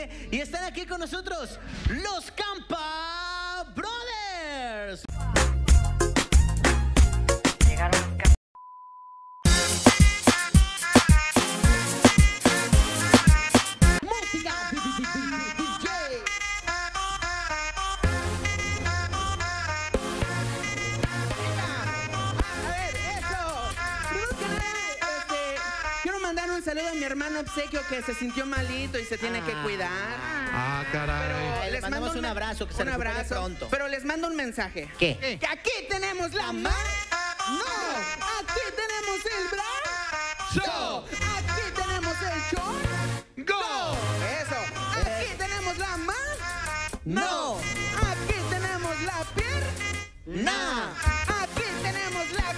Enrique y están aquí con nosotros los Campa Brothers. Llegaron los Campa. Música DJ. A ver, eso. Primero que nada, quiero mandar un saludo a mi hermano Obsequio que se sintió malito y se tiene que cuidar. Ah, caray. Le Les mandamos mando un abrazo, que se recupere pronto. Pero les mando un mensaje. ¿Qué? Que aquí tenemos la No, aquí tenemos el brazo. Aquí tenemos el short. ¡Go! Eso. Aquí tenemos la No. Aquí tenemos la pierna. Aquí tenemos la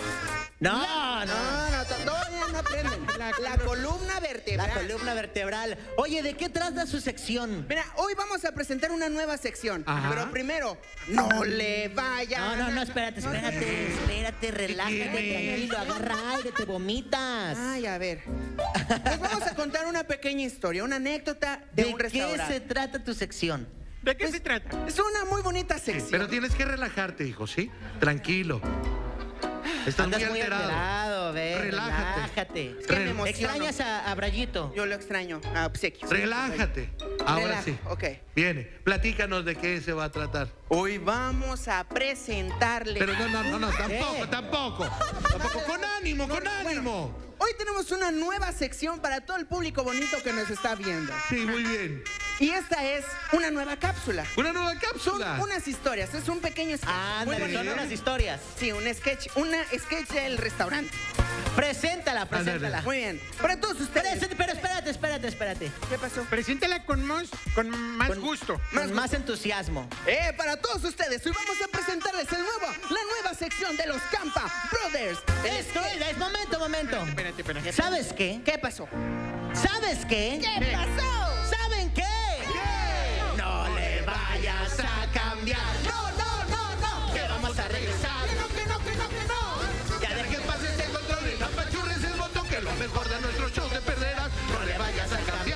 No, todavía no aprenden. La columna vertebral. La columna vertebral. Oye, ¿de qué trata su sección? Mira, hoy vamos a presentar una nueva sección. Ajá. Pero primero, no le vayan. No, espérate, relájate, tranquilo, agarra aire, te vomitas. Ay, a ver. Les vamos a contar una pequeña historia, una anécdota de un ¿De qué restaurante. se trata tu sección? ¿De qué se trata? Es una muy bonita sección. Pero tienes que relajarte, hijo, ¿sí? Tranquilo. Estás Andas muy alterado. ve, Relájate. Es que me emociono. ¿Extrañas a Brayito? Yo lo extraño, a Obsequio. Relájate. Ahora Relaja, sí. ok. Viene, platícanos de qué se va a tratar. Hoy vamos a presentarle. Pero no, tampoco. Con ánimo. Hoy tenemos una nueva sección para todo el público bonito que nos está viendo. Sí, muy bien. Y esta es una nueva cápsula. Una nueva Son cápsula. unas historias, es un pequeño sketch. Muy Ándale, son bonito. unas historias. Sí, una sketch del restaurante. Preséntala. Muy bien. Para todos ustedes. Pero espérate. ¿Qué pasó? Preséntala con más gusto. Con más entusiasmo. Para todos ustedes, hoy vamos a presentarles la nueva sección de los Campa Brothers. Esto es momento. Espérate. ¿Sabes qué? ¿Qué pasó? ¿Sabes qué? ¿Qué pasó? ¿Saben qué? No le vayas a cambiar. No. Que vamos a regresar. Que no. Ya Que pases el control y no apachurres el botón, que lo mejor de nuestro show te perderás. No le vayas a cambiar.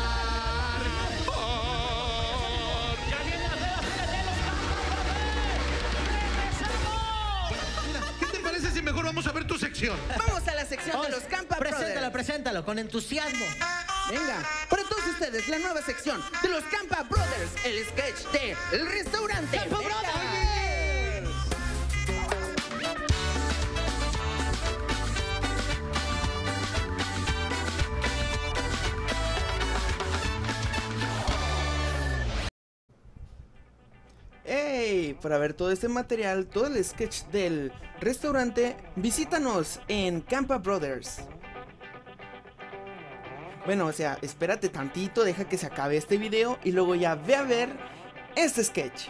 Mira, ¿qué te parece si mejor vamos a ver tu sección? Vamos a la sección de los Campa Brothers. Preséntalo, con entusiasmo. Venga, para todos ustedes, la nueva sección de los Campa Brothers, el sketch de El Restaurante. ¡Campa Venga. Brothers! ¡Hey! Para ver todo este material, todo el sketch del restaurante, visítanos en Campa Brothers. Bueno, o sea, espérate tantito, deja que se acabe este video y luego ya ve a ver este sketch.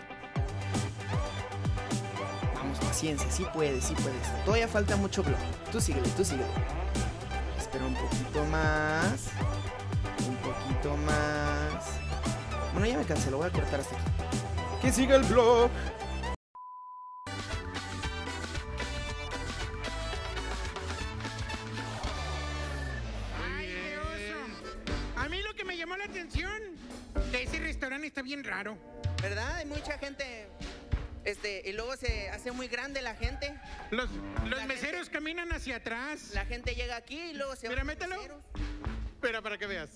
Vamos, paciencia, sí puedes. Todavía falta mucho blog. Tú síguele. Espera un poquito más. Bueno, ya me cansé, lo voy a cortar hasta aquí. Que siga el blog. ¡Ay, qué oso! A mí lo que me llamó la atención de ese restaurante está bien raro. ¿Verdad? Hay mucha gente. Y luego se hace muy grande la gente. Los La meseros gente- caminan hacia atrás. La gente llega aquí y luego se Mira, van los mételo. meseros. Espera, para que veas.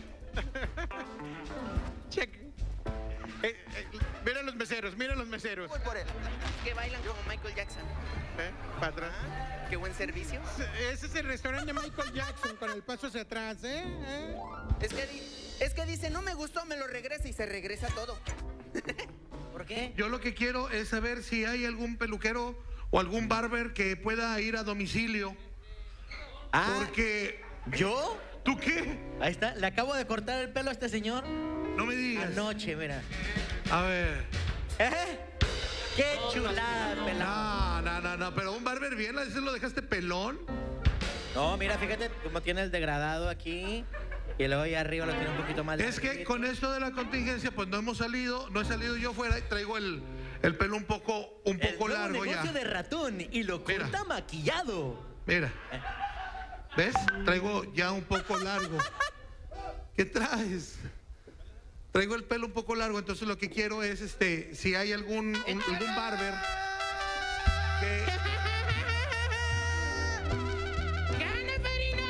Check. Mira los meseros. Voy por él. Que bailan como Michael Jackson. Para atrás. Ah, qué buen servicio. Ese es el restaurante de Michael Jackson con el paso hacia atrás, ¿eh? Es que dice, no me gustó, me lo regresa y se regresa todo. ¿Por qué? Yo lo que quiero es saber si hay algún peluquero o algún barber que pueda ir a domicilio. Porque... ¿Yo? ¿Tú qué? Ahí está, le acabo de cortar el pelo a este señor No me digas. anoche, mira. A ver. ¡Qué chulada, pelado! No, pero un barber bien, a veces lo dejaste pelón. No, mira, fíjate cómo tiene el degradado aquí. Y luego ahí arriba lo tiene un poquito más. Es que larguito. con esto de la contingencia, pues no he salido yo fuera y traigo el pelo un poco El nuevo largo ya. negocio de ratón y lo Mira. corta maquillado. Mira. ¿Ves? Traigo ya un poco largo. ¿Qué traes? traigo el pelo un poco largo, entonces lo que quiero es, si hay algún barber que... ¡Gana, padrino!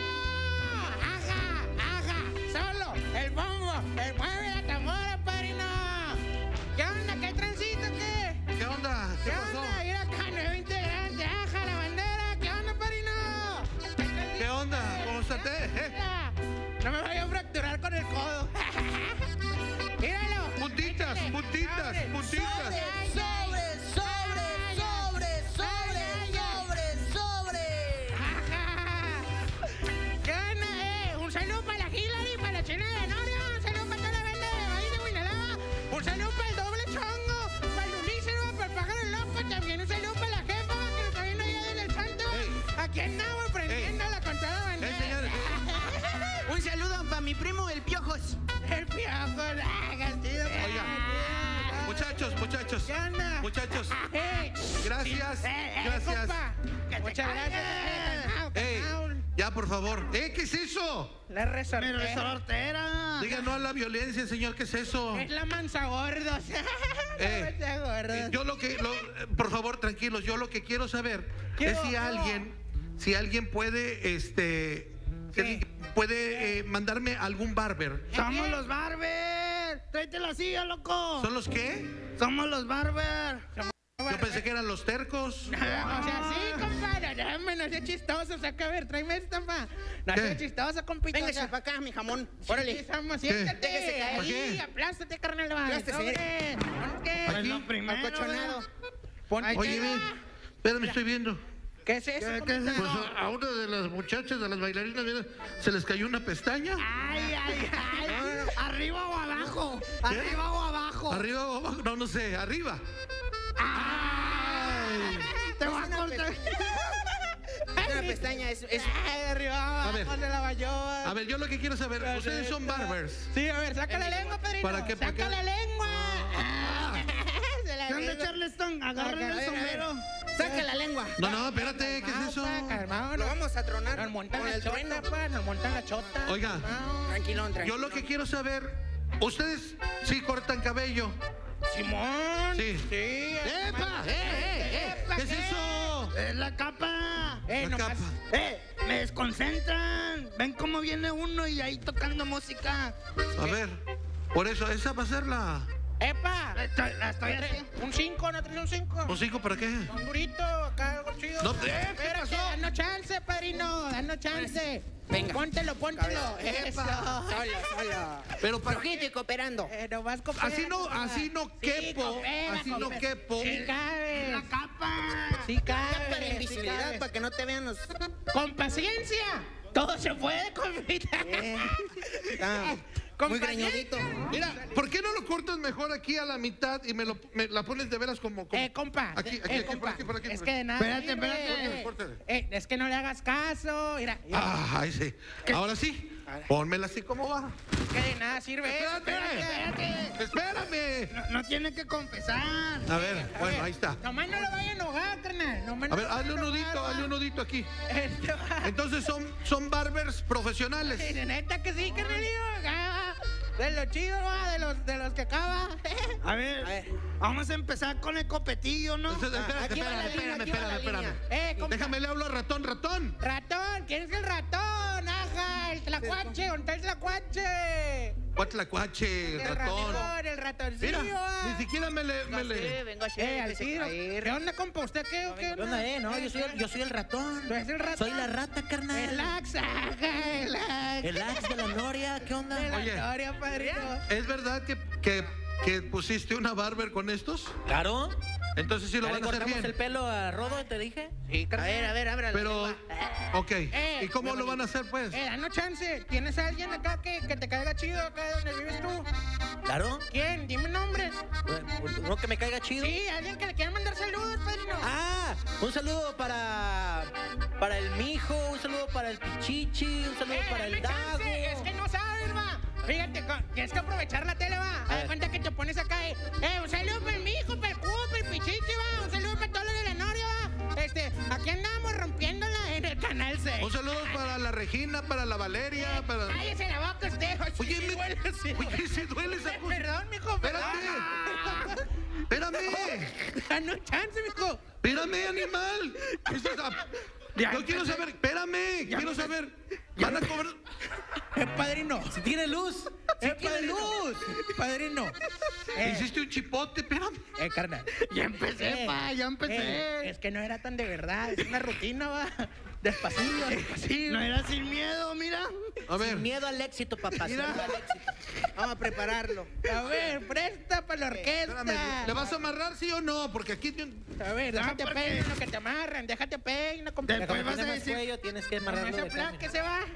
¡Aja! ¡Solo! ¡El bombo! ¡El mueve la tambora, padrino! ¿Qué onda? ¿Qué transito, qué? ¿Qué onda? ¿Qué ¿Qué pasó? onda? Mira acá, nuevo integrante, aja la bandera. ¿Qué onda, padrino? ¿Qué onda? ¿Cómo está usted? No me vaya a fracturar con el codo. Míralo. Puntitas, puntitas, puntitas. ¿Qué onda, Un saludo para la Hillary, para la China de Noria, un saludo para toda la banda de Valle de Guinalaba, un saludo para el doble chongo, para el Unícero, para el pájaro loco, también un saludo para la jefa que nos está viendo allá desde el Santo. Aquí andamos prendiéndola con toda la bandera. Señores. Un saludo para mi primo, el Piojos. El Piojo, Castillo. Oiga, muchachos. ¿Qué onda? Muchachos, Ey, gracias, gracias. compa. Muchas gracias. Ey, ya, por favor. ¿Qué es eso? La resortera. Diga no a la violencia, señor, ¿qué es eso? Es la mansa gordos. La mansa gordos. Yo por favor, tranquilos, yo lo que quiero saber ¿Qué es si hubo? alguien puede, si alguien puede mandarme algún barber. Somos los Barber. Tráete la silla, loco. ¿Son los qué? Somos los Barber. Yo pensé que eran los tercos. O sea, sí, compadre. No sea chistoso. Saca, a ver, tráeme esta, pa. No ¿Qué? sea chistoso, compita. Véngase para acá, mi jamón. Órale. Siéntate. Déjese caer. ¿Por qué? Ahí, aplástate, carnal. Va. Aplástese. Sobre. Ponte. Aquí. Lo primero, Acolchonado. Ponte. Oye, ven, espérame, estoy viendo. ¿Qué es eso, ¿Qué es compita? eso? Pues a una de las muchachas, de las bailarinas, mira, se les cayó una pestaña. Ay. ¿Arriba o abajo? ¿Arriba o abajo? ¿Arriba o abajo? No sé, arriba. Te voy a cortar. Una pestaña es arriba, A ver. abajo, se la bañó. A ver, yo lo que quiero saber, ustedes son barbers. Sí, a ver, saca la lengua, padrino. ¿Para qué? ¿Para Saca qué? la lengua. Se la ¿Qué onda, lengua. Charleston? Agárrale A el ver, sombrero. Saca la lengua. No, espérate, ¿qué es eso? Calmado, Lo vamos a tronar. Nos montan con la el chota, trueno. pa, nos montan la chota. Oiga. Calmado. Tranquilón, Yo lo que quiero saber, ¿ustedes sí cortan cabello? Simón. Sí. Sí. ¡Epa! Epa, ¿Qué es eso? ¡Es la capa! La nomás. capa. Me desconcentran. Ven cómo viene uno y ahí tocando música. A ver, por eso, esa va a ser la... Epa. La estoy haciendo. Un 5, ¿no traes un 5? ¿Un 5 para qué? Un durito, acá algo chido. No, Espérate, danos chance, padrino, danos chance. Venga. Póntelo. Eso. Solo. Pero para... Flojito y cooperando. Nomás coopera, Así no quepo, coopera, así no coopera. quepo. Sí cabe. ¡La capa! Sí cabe. Para invisibilidad, para que no te vean los... Con paciencia. Todo se puede, compita. Con muy paciencia. greñudito. Mira, ¿por qué no lo cortas mejor aquí a la mitad y me la pones de veras como... Compa. Aquí, compa. por aquí. Es que de nada. Espérate, sirve. espérate. Córtale. Es que no le hagas caso. Mira. Ay, sí. Ahora sí, pónmela así como va. Es que de nada sirve. Espérate. Espérame. No tiene que confesar. A ver, bueno, ahí está. Nomás no lo vaya a enojar, carnal. A ver, hazle un nudito aquí. Entonces son barbers profesionales. De neta que sí, carnalillo. De lo chido, ¿va? De los que acaba. A ver, vamos a empezar con el copetillo, ¿no? Espérame. Compa. Déjame le hablo a ratón. Ratón, ¿quién es el ratón? Ajá, el tlacuache, ¿dónde está el tlacuache? Cuatlacuache, El ratón. el ratoncillo. Mira, ni siquiera me le... vengo a Al tiro. ¿Qué onda, compa? ¿Usted qué o qué? ¿Qué onda, no? Yo soy el ratón. ¿Tú eres el ratón? Soy la rata, carnal. El ax, ajá, el ax. El ax de la Noria, ¿qué onda? De la Oye. historia, padrino. ¿Es verdad que pusiste una barber con estos? Claro. Entonces sí lo ¿Ya le van a hacer cortamos bien. el pelo a Rodo, te dije? Sí, A ver, ábrala. Pero, ok. ¿Y cómo lo van a hacer, pues? danos chance. ¿Tienes a alguien acá que te caiga chido acá donde vives tú? Claro. ¿Quién? Dime nombres. ¿No que me caiga chido? Sí, alguien que le quiera mandar saludos, padrino. Ah, un saludo para el mijo, un saludo para el pichichi, un saludo para el dame dago. chance. Es que no sabes, va. Fíjate, tienes que aprovechar la tele, va. Haz de cuenta que te pones acá, un saludo para el mijo, para el cubo, para el pichichi, va. Un saludo para todos los de la Noria, va. Aquí andamos rompiéndola en el canal 6. Un saludo para la Regina, para la Valeria, para... Cállese la boca usted. Oye, Sí, me... duele, sí. Oye, se duele esa cosa. Perdón, mijo, perdón. Espérame. Danos chance, mijo. Espérame, animal. Esto es yo quiero saber, espérame, quiero saber. Van a cobrar... Padrino. Si tiene luz. Si tiene luz. Padrino. Hiciste un chipote, espérame. Carnal. Ya empecé, pa, ya empecé. Es que no era tan de verdad, es una rutina, va. Despacito, despacito. No era sin miedo, mira. A ver. Sin miedo al éxito, papá. Sin miedo al éxito. Vamos a prepararlo. A ver, presta para la orquesta. Espérame, ¿le vas a amarrar sí o no? Porque aquí... A ver, déjate porque- peino que te amarran, déjate peino, compa. Después vas a Tienes decir... cuello, tienes que Con amarrarlo ese de plan cambio. que se va.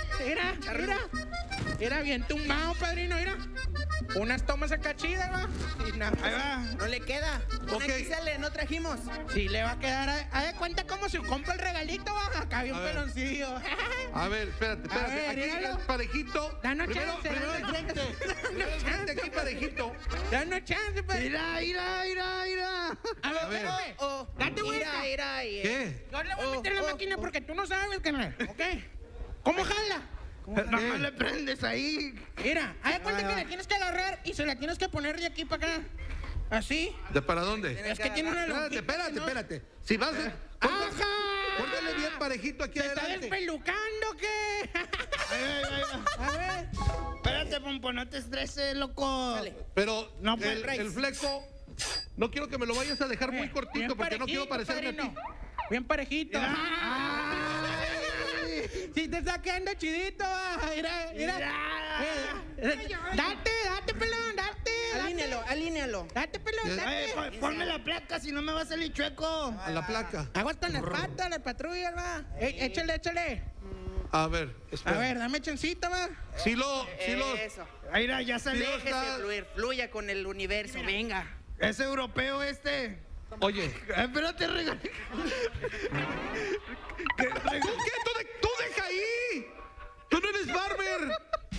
Mira, bien tumbado, padrino, mira. Unas tomas acá chidas, va. Y nada, Ahí va. No le queda. Ok. Una XL, no trajimos. sí le va a quedar. Haz de cuenta como si compra el regalito, va. Acá bien A ver. peloncillo. A ver, espérate. A ver, Aquí míralo. el parejito. Danos Primero chance, el danos frente. Primero el frente, aquí parejito. Danos chance, padrino. Mira. A ver, A ver. espérame. Date vuelta. Mira. ¿Qué? Yo le voy a meter la máquina porque tú no sabes, carnal. ¿Ok? ¿Cómo jala? Nomás le prendes ahí. Mira, haz de cuenta que la tienes que agarrar y se la tienes que poner de aquí para acá. Así. ¿De para dónde? Es que tiene una lonjita, ¿no? Espérate. Si vas a... ¡Ajá! Póngale bien parejito aquí ¿Se está adelante. despelucando qué? Ahí va. A ver. Espérate, Pompo, no te estreses, loco. Pero No, pues, el fleco... No quiero que me lo vayas a dejar muy Bien cortito porque no quiero parejito, parecerme a ti. padrino. Bien parejito. Si te está quedando chidito, mira. Date, pelón, date. Alínealo. Date, pelón, date. Ponme la placa, si no me va a salir chueco. A la placa. Aguas con las patas, las patrullas, va. Échale. A ver, A espera. ver, dame chancita, va. Si los... Eso. Ahí mira, ya salió. Sí, Déjese fluir, fluya con el universo. Venga. Es europeo este. Oye. Espérate, regalo. ¿Tú qué? ¡Tú deja ahí! ¡Tú no eres barber!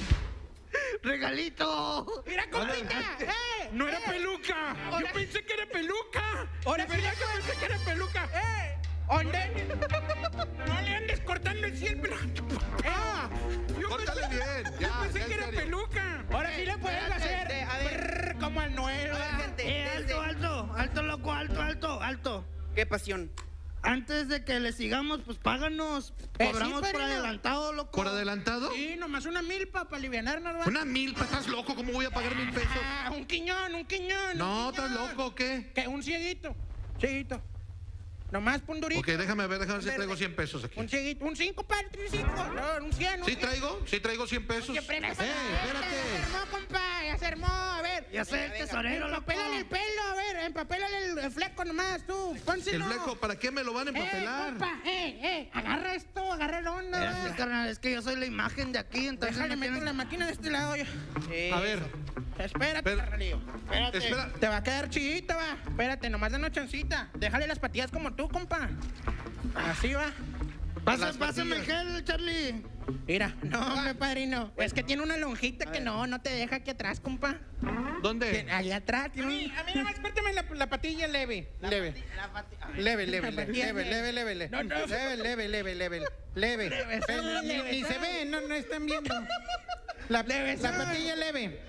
¡Regalito! Mira, compita. ¡No era peluca! Ahora- ¡Yo pensé que era peluca! Ahora sí ¿Verdad que pensé que era peluca? ¿Dónde? No le andes cortando el cielo, pero... Yo Córtale bien. Yo Ya, pensé ya, que en era serio. peluca. Ahora sí le puedes hacer. a ver. Como al Noel. A ver, gente. Alto, loco, alto. Qué pasión. Antes de que le sigamos, pues páganos. Sí, Cobramos por padrino. adelantado, loco. ¿Por adelantado? Sí, nomás una milpa para alivianarnos, ¿va? Una milpa, ¿estás loco? ¿Cómo voy a pagar 1,000 pesos? Un quiñón. No, un ¿estás quiñón. loco o qué? Que un cieguito. Nomás un durito. Ok, déjame ver si traigo 100 pesos aquí. Un cieguito. Un 5, padre, 5. No, un 100. ¿Sí traigo? ¿Sí traigo 100 pesos? Siempre Espérate. Ya se armó, compa. Ya se armó. A ver. Ya sé, el tesorero, loco. Empapélale el pelo, a ver. Empapélale el fleco nomás, tú. Pónselo. ¿El fleco? ¿Para qué me lo van a empapelar? Compa, agarra esto, agarra la onda. Espérate, carnal, es que yo soy la imagen de aquí, entonces Déjale, me meto tienes... la máquina de este lado. A ver, Espérate, Pero- carnalillo. Espérate. Espera. Te va a quedar chidita, va. Espérate, nomás danos chancita. Déjale las patillas como tú, compa. Así va. Las Pásame el patillas. gel, Charlie. Mira, no, mi padrino. Es que tiene una lonjita que no te deja aquí atrás, compa. ¿dónde? Allá atrás tiene un... A mí nomás pérteme la patilla leve. Leve. Leve. No, no. Leve. Ni se ve, no están viendo. La patilla leve.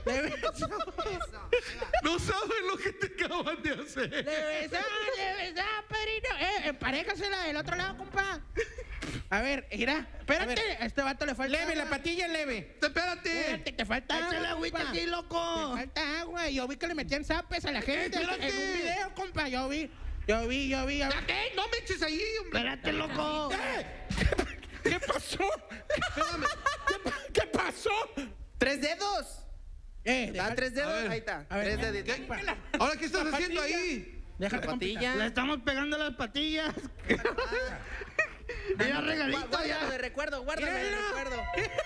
No saben lo que te acaban de hacer. Le besá, padrino. Emparéjasela del otro lado, compa. A ver, mira. Espérate, a este vato le falta Leve, agua. la patilla leve. Espérate. Espérate, te falta agua, Échale agüita compa. aquí, Te loco. falta agua. Yo vi que le metían zapes a la gente espérate. en un video, compa. Yo vi. A ver. ¿Qué? No me eches ahí, hombre. Espérate, loco. ¿Qué pasó? ¿Qué pasó? 3 dedos. ¿Da 3 A dedos? ver. Ahí está. A ver, 3 deditos. ¿Qué? ¿Ahora qué estás haciendo ahí? Déjate, La compita. patilla. Le estamos pegando las patillas. Mira, regalito Guárdalo ya. de recuerdo, guárdalo de Míralo. recuerdo.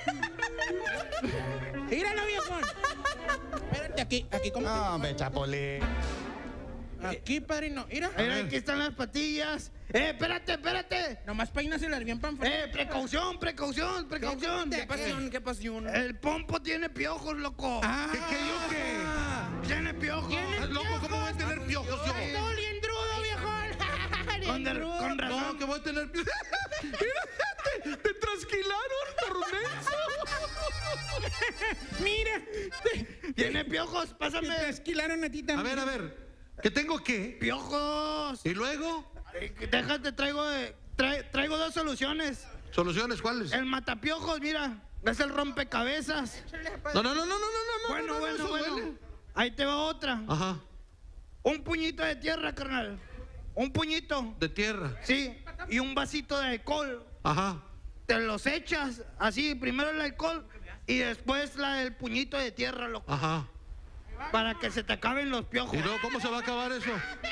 Míralo, viejón. Espérate, aquí, como. Hombre, chapolín. Aquí, padrino. Mira. Mira, aquí están las patillas. Espérate. Nomás peínaselas bien pan fresco. Precaución. Qué pasión. El pompo tiene piojos, loco. ¿Qué? Tiene piojos. ¿Estás loco? ¿Cómo voy a tener piojos yo? Todo liendrudo, viejón. Con razón. No, que voy a tener piojos. Mira, te trasquilaron. Mira. Tiene piojos, Te pásame. esquilaron a ti también. A ver. ¿Qué tengo qué? Piojos. ¿Y luego? Déjate, traigo dos soluciones. ¿Soluciones cuáles? El matapiojos, mira. Es el rompecabezas. No. Bueno. duele. Ahí te va otra. Ajá. Un puñito de tierra, carnal. Un puñito. De tierra. Sí. Y un vasito de alcohol. Ajá. Te los echas así, primero el alcohol y después el puñito de tierra, loco. Ajá. Para que se te acaben los piojos. ¿Y luego cómo se va a acabar eso?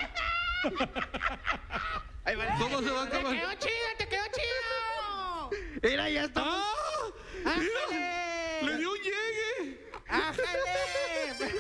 ¿Cómo se va a ¡Te acabar? quedó chido, te quedó chido! Mira, ya está. ¡Ah! ¡Ájale! ¡Le dio un llegue! ¡Ájale!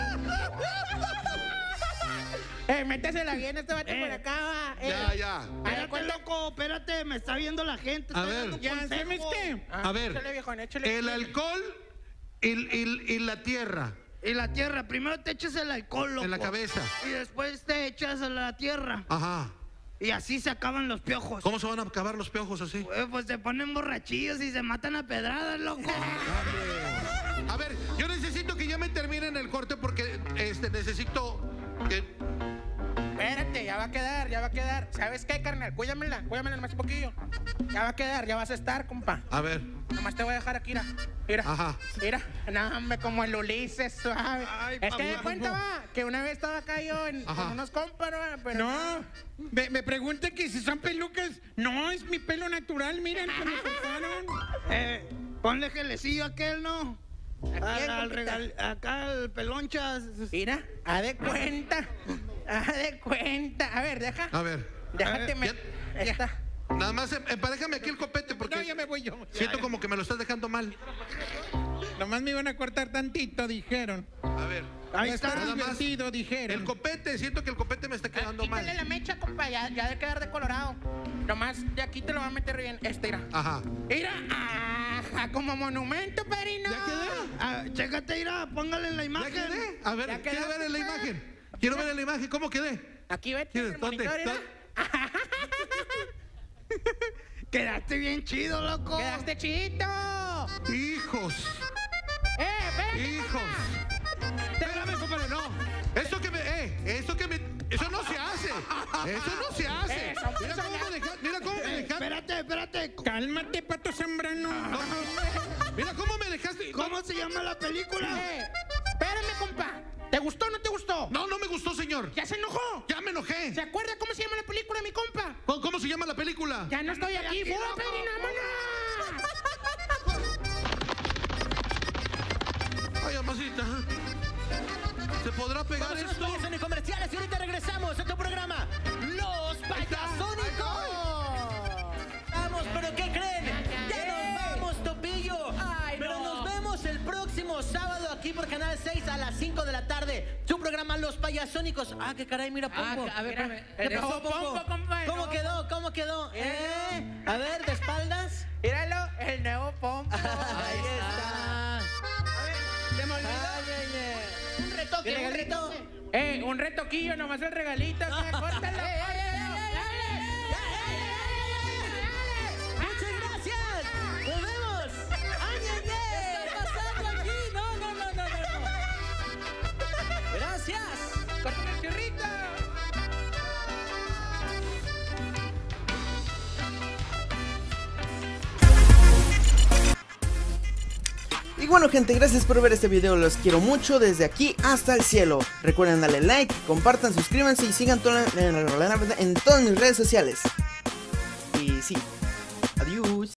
Métesela bien, este vato por acá, va. Ya. Espérate, loco, espérate, me está viendo la gente. A estoy ver. dando Ya, consejos. ¿sabes qué? A ver. Échale, viejón, échale. El alcohol y la tierra Y la tierra, primero te echas el alcohol, loco. en la cabeza. Y después te echas a la tierra. Ajá. Y así se acaban los piojos. ¿Cómo se van a acabar los piojos así? Pues se ponen borrachillos y se matan a pedradas, loco. A ver, yo necesito que ya me terminen el corte porque necesito que... Espérate, ya va a quedar. ¿Sabes qué, carnal? Cuídamela nomás un poquillo. Ya va a quedar, ya vas a estar, compa. A ver. Nomás te voy a dejar aquí, mira. Ajá. Mira, no, hombre, como el Ulises, suave. Ay, Es que papá. de cuenta, va, que una vez estaba acá yo Ajá. con unos compas, va, pero... No, me pregunta que si son pelucas. No, es mi pelo natural, miren, que me cortaron. Ponle gelecillo a aquel, ¿no? ¿A quién, compita? Acá el pelonchas. Mira, haz de cuenta. A ver, A ver. déjate ya. esta. Nada más emparejame aquí el copete porque No, ya me voy yo. siento como que me lo estás dejando mal. Nomás me iban a cortar tantito, dijeron. A ver. Ahí Va a está. estar nada más. divertido, dijeron. El copete, siento que el copete me está quedando mal. Quítale la mecha, compa, ya de quedar de colorado. Nomás de aquí te lo va a meter bien. Mira. Ajá. Mira, ajá, como monumento, padrino. ¿Ya quedé? Chécate, mira, póngale en la ¿Ya imagen. quedé? A ver, Ya quiero quedaste, ver en la pues. imagen. Quiero ver en la imagen. ¿Cómo quedé? Aquí vete, ¿Quién? el ¿Dónde? monitor, mira. Quedaste bien chido, loco. Quedaste chito. Hijos. Espérate. Hijos. Espérame, compadre, no. Eso no se hace. Eso no se hace. Mira cómo me dejaste. Espérate. Cálmate, Pato Zambrano. Mira cómo me dejaste. ¿Cómo se llama la película? Espérame, compa. ¿Te gustó o no te gustó? No me gustó, señor. ¿Ya se enojó? Ya me enojé. ¿Se acuerda cómo se llama la película, mi compa? ¿Cómo se llama la película? Ya no estoy aquí. aquí, ¡Fuga, loco! padrino, vámonos! Ay, amasita. ¿Se podrá pegar Vamos a esto? los payasónicos comerciales y ahorita regresamos a tu programa, Los Payasónicos. Vamos, pero ¿qué creen? Ya nos vamos, Topillo. Pero nos vemos el próximo sábado aquí por Canal 6 a las 5 de la tarde. Su programa Los Payasónicos. Ah, qué caray, mira, Pompo. a ver, espérame. ¿Qué El pasó, nuevo Pompo? Pompo, compa, el ¿Cómo nuevo quedó? ¿Cómo quedó? A ver, de espaldas. Míralo, el nuevo pompo. Ahí está. Se me olvidó. Un retoque, ¿Qué regalito? Un retoquillo, nomás el regalito. Córtalo. ¡Muchas gracias! ¡Nos vemos! ¡Ay, ay, ay! ¿Qué está pasando aquí? No. ¡Gracias! Córtale el churrito. Y bueno, gente, gracias por ver este video, los quiero mucho desde aquí hasta el cielo. Recuerden darle like, compartan, suscríbanse y sigan en todas mis redes sociales. Y sí, adiós.